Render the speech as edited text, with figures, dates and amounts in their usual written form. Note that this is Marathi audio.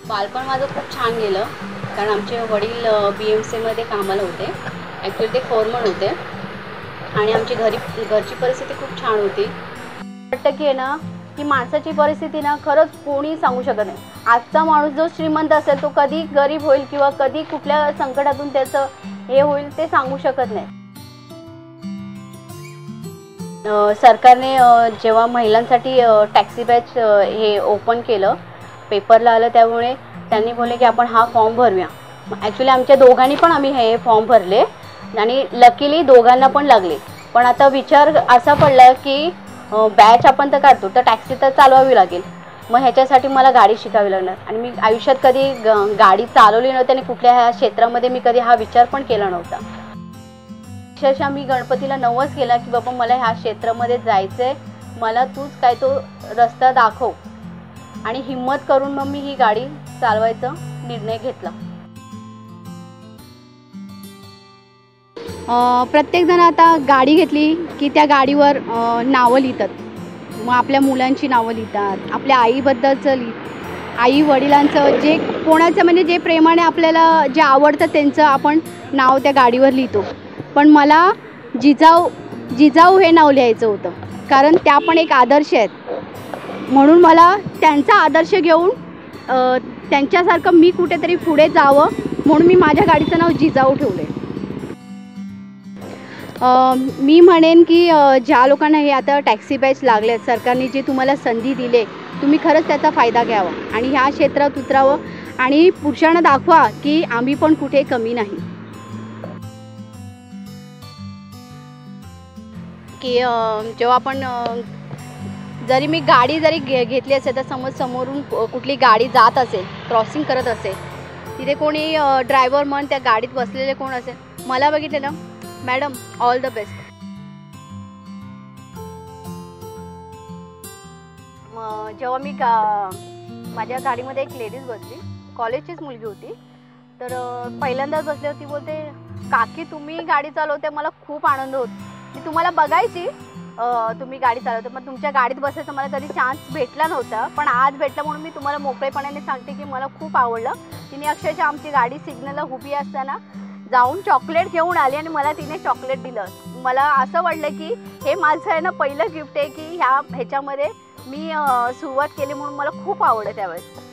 बालपण माझं खूप छान गेलं, कारण आमचे वडील BMCमध्ये कामाला होते. ॲक्च्युली ते फोरमन होते आणि आमची घरची परिस्थिती खूप छान होती. वाटतं की आहे ना, की माणसाची परिस्थिती ना खरंच कोणी सांगू शकत नाही. आजचा माणूस जो श्रीमंत असेल तो कधी गरीब होईल किंवा कधी कुठल्या संकटातून त्याचं हे होईल ते सांगू शकत नाही. सरकारने जेव्हा महिलांसाठी टॅक्सी बॅच हे ओपन केलं, पेपरला आलं, त्यामुळे त्यांनी बोलले की आपण हा फॉर्म भरूया. ॲक्च्युली आमच्या दोघांनी पण आम्ही हे फॉर्म भरले आणि लकीली दोघांना पण लागले. पण आता विचार असा पडला की बॅच आपण तर काढतो, तर टॅक्सी तर चालवावी लागेल. मग ह्याच्यासाठी मला गाडी शिकावी लागणार आणि मी आयुष्यात कधी गाडी चालवली नव्हती आणि कुठल्या ह्या क्षेत्रामध्ये मी कधी हा विचार पण केला नव्हता. अक्षरशः मी गणपतीला नवस केला की बाबा मला ह्या क्षेत्रामध्ये जायचं आहे, मला तूच काय तो रस्ता दाखव. आणि हिम्मत करून मग मी ही गाडी चालवायचा निर्णय घेतला. प्रत्येकजण आता गाडी घेतली की त्या गाडीवर नावं लिहितात. मग आपल्या मुलांची नावं लिहितात, आपल्या आईबद्दलचं आई वडिलांचं जे कोणाचं म्हणजे जे प्रेमाने आपल्याला जे आवडतं त्यांचं आपण नाव त्या गाडीवर लिहितो. पण मला जिजाऊ हे नाव लिहायचं होतं, कारण त्या पण एक आदर्श आहेत. म्हणून मला त्यांचा आदर्श घेऊन त्यांच्यासारखं मी कुठेतरी पुढे जावं म्हणून मी माझ्या गाडीचं नाव जिजाऊ ठेवलं आहे. मी म्हणेन की ज्या लोकांना हे आता टॅक्सी बॅच लागले आहेत, सरकारने जे तुम्हाला संधी दिली, तुम्ही खरंच त्याचा फायदा घ्यावा आणि ह्या क्षेत्रात उतरावं आणि पुरुषांना दाखवा की आम्ही पण कुठे कमी नाही. की जेव्हा आपण जरी मी गाडी घेतली असेल तर समज समोरून कुठली गाडी जात असेल, क्रॉसिंग करत असेल, तिथे कोणी ड्रायव्हर म्हण त्या गाडीत बसलेले कोण असेल, मला बघितलं ना, मॅडम ऑल द बेस्ट. जेव्हा मी माझ्या गाडीमध्ये एक लेडीज बसली, कॉलेजचीच मुलगी होती, तर पहिल्यांदाच बसली होती. बोलते, काकी तुम्ही गाडी चालवते, मला खूप आनंद होत. मी तुम्हाला बघायची तुम्ही गाडी चालवते, पण तुमच्या गाडीत बसायचा मला कधी चान्स भेटला नव्हता, पण आज भेटला म्हणून मी तुम्हाला मोकळेपणाने सांगते की मला खूप आवडलं. तिने अक्षरशः आमची गाडी सिग्नलला उभी असताना जाऊन चॉकलेट घेऊन आली आणि मला तिने चॉकलेट दिलं. मला असं वाटलं की हे माझं आहे ना पहिलं गिफ्ट आहे की ह्याच्यामध्ये मी सुरुवात केली, म्हणून मला खूप आवडलं त्यावेळेस.